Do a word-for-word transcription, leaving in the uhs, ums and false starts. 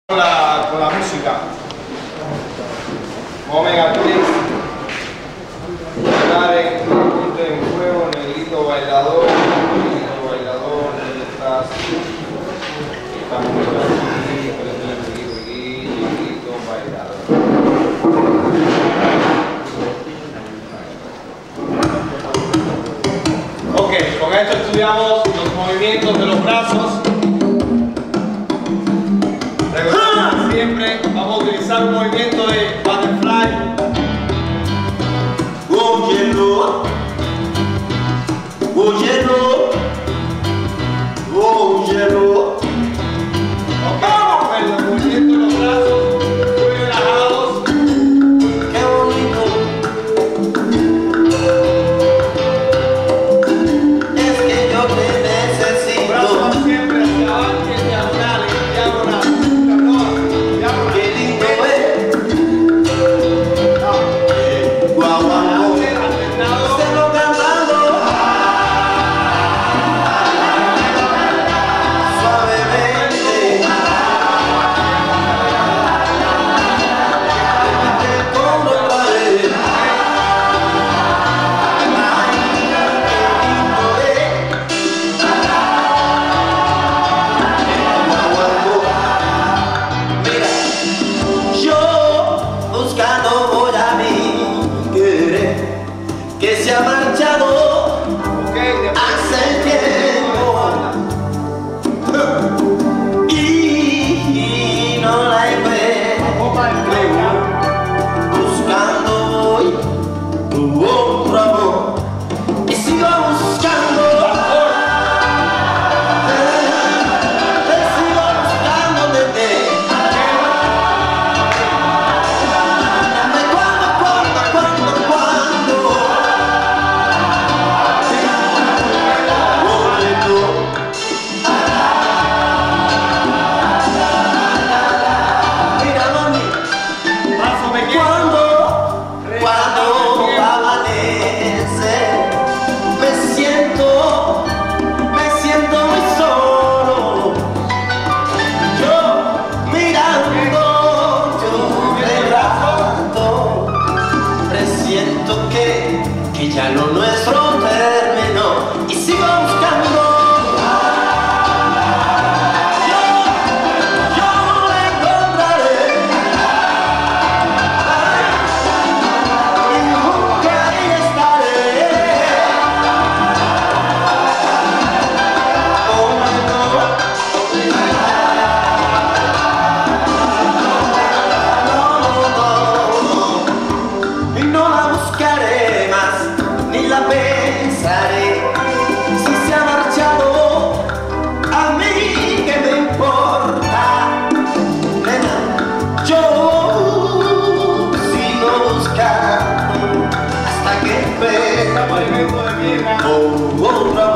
Con la, con la música. Omega tres. Dale, punto en fuego, negrito bailador, negrito bailador, ¿dónde estás? Estamos por aquí, negrito bailador. Ok, con esto estudiamos los movimientos de los brazos. Recordemos, siempre vamos a utilizar un movimiento de butterfly. Óyelo, óyelo, óyelo. Ok, el movimiento de los brazos muy relajados. Qué bonito. Es que yo te necesito. Brazos siempre hacia adelante, en diagonal, en diagonal. Diagonal. Qué lindo es. Guau, guau, guau. Se lo cantando suavemente. Con la pared. Ay, qué lindo es. Guau, guau, guau. Mira, yo buscando voy a mi querer que se ha marchado Ok, después. hace tiempo y no la encuentro. Buscando hoy tu otro amor y sigo buscando, te sigo buscando desde dame cuando, cuando, cuando, cuando. Oye tú, mira mami, Brazo pequeño. cuando, cuando amanece, me siento, me siento muy solo. Yo mirando tu retrato, presiento que, que ya lo nuestro terminó y sigo buscando. Yo, yo la encontraré. Y nunca ahí estaré. Oh, no. Y no la buscaré más, ni la pensaré. Si se ha marchado, a mí que me importa. Nena, yo sigo buscando hasta que Movimiento encuentre de pierna. otro